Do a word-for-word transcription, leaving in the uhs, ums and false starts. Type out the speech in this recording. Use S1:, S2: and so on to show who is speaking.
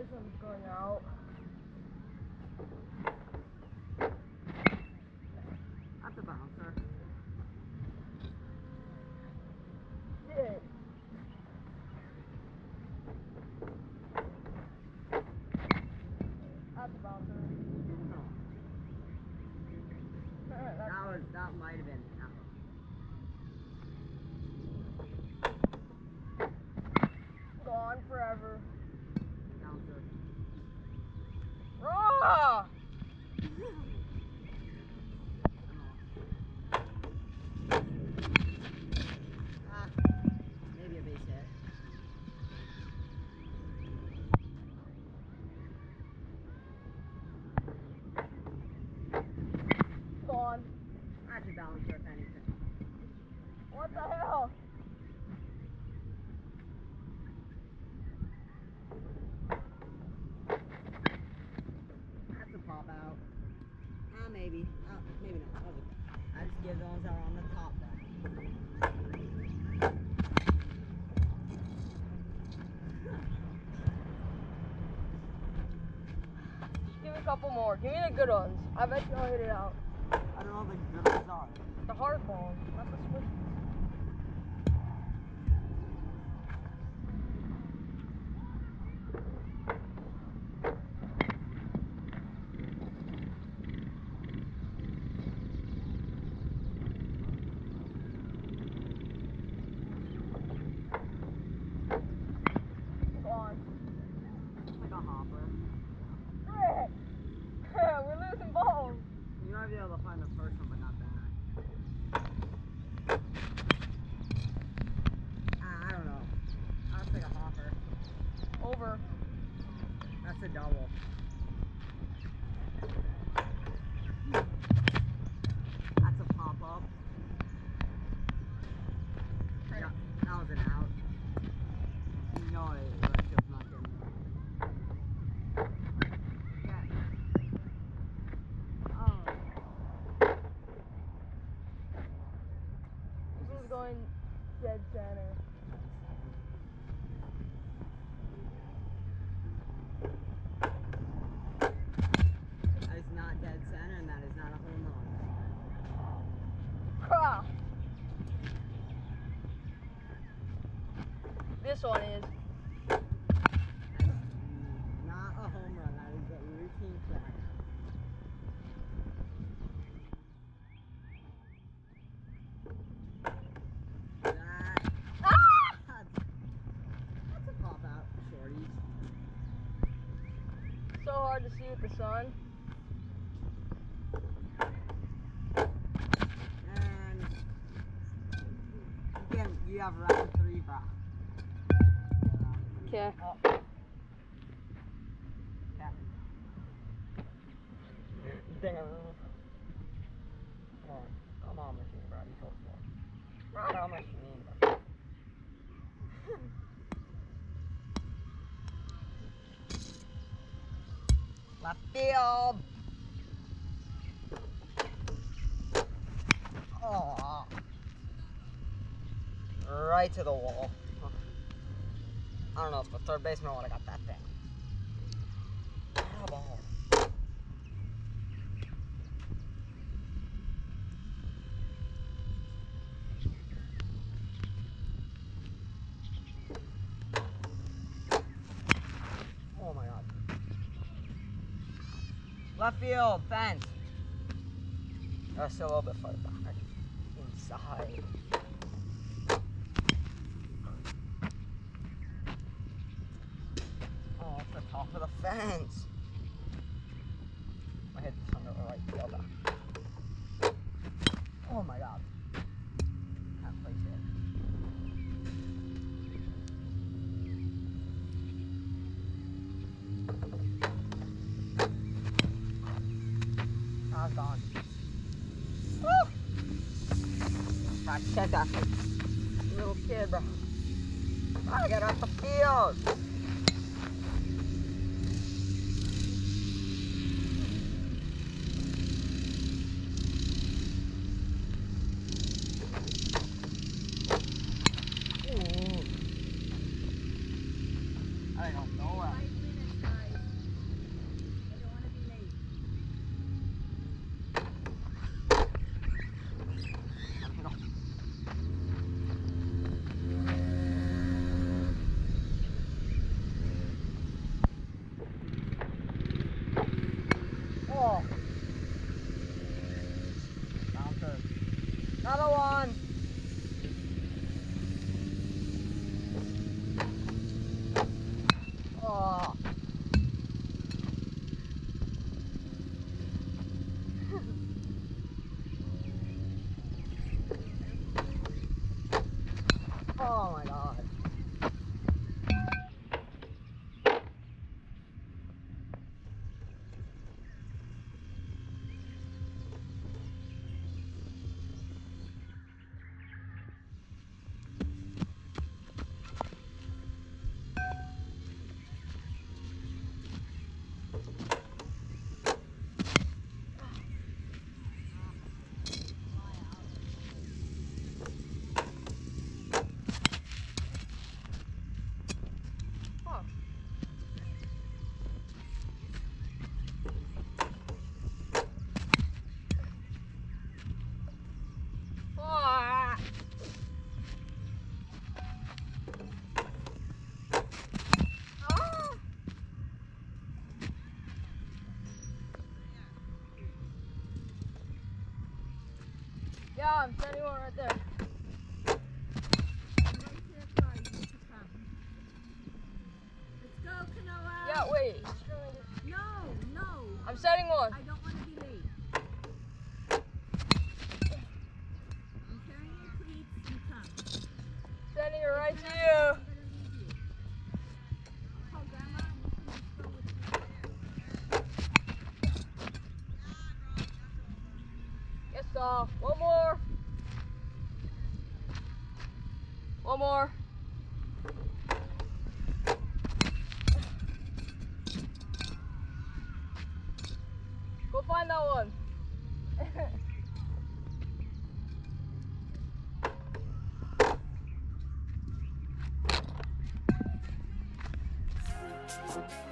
S1: This one's going out.
S2: That's a bouncer.
S1: Shit. That's a bouncer.
S2: No. That was, that might have been out.
S1: Gone forever.
S2: Bouncer.
S1: Raw!
S2: Ah, maybe a base hit.
S1: Gone.
S2: That's a bouncer, if anything.
S1: What the hell?
S2: That's a pop out. Ah, maybe. Uh, maybe not. I'll just, I just give the ones that are on the top then.
S1: Give me a couple more. Give me the good ones. I bet you I'll hit it out.
S2: I don't know what the good ones are.
S1: The hard balls, not the swishies. Gone.
S2: Like a hopper.
S1: Frick! We're losing balls.
S2: You might be able to find the first one, but not that. Ah, I don't know. That's like a hopper.
S1: Over.
S2: That's a double. That's a pop up. Yeah, that was an out. No, it, it was just not getting there. Yeah. Oh.
S1: This one's going dead center.
S2: That is not dead center, and that is not a home run.
S1: Crap. This one is.
S2: That's not a home run. That is a routine play. That,
S1: Ah!
S2: that's, that's a pop out, shorties.
S1: So hard to see with the sun.
S2: And again, you have round three, bro.
S1: Okay.
S2: Oh. Yeah. Dang it. Come on. Come on, machine, bro. You told me. Right on, machine, bro. Left field. Oh. Right to the wall. I don't know if the third baseman would have got that thing. What a ball. Oh my god. Left field, fence. That's still a little bit further back. Inside. Oh, it's the top of the fence. I hit this under the right field. Oh my god. Can't place it. Ah, it's gone. Woo! I said that for little kid, bro. I got off the field. I don't know. Oh. Another one. Oh. Oh my God. Yeah, I'm sending one right there.
S3: Let's go, Kanoa.
S2: Yeah, wait.
S3: No, no.
S2: I'm setting one.
S3: I don't want to be late. I'm carrying your cleats. You come.
S2: Sending it right to
S3: I'm
S2: you.
S3: gonna leave you. I'll call Grandma and you can just go with me.
S2: Yes, off. One more. One more. Go find that one.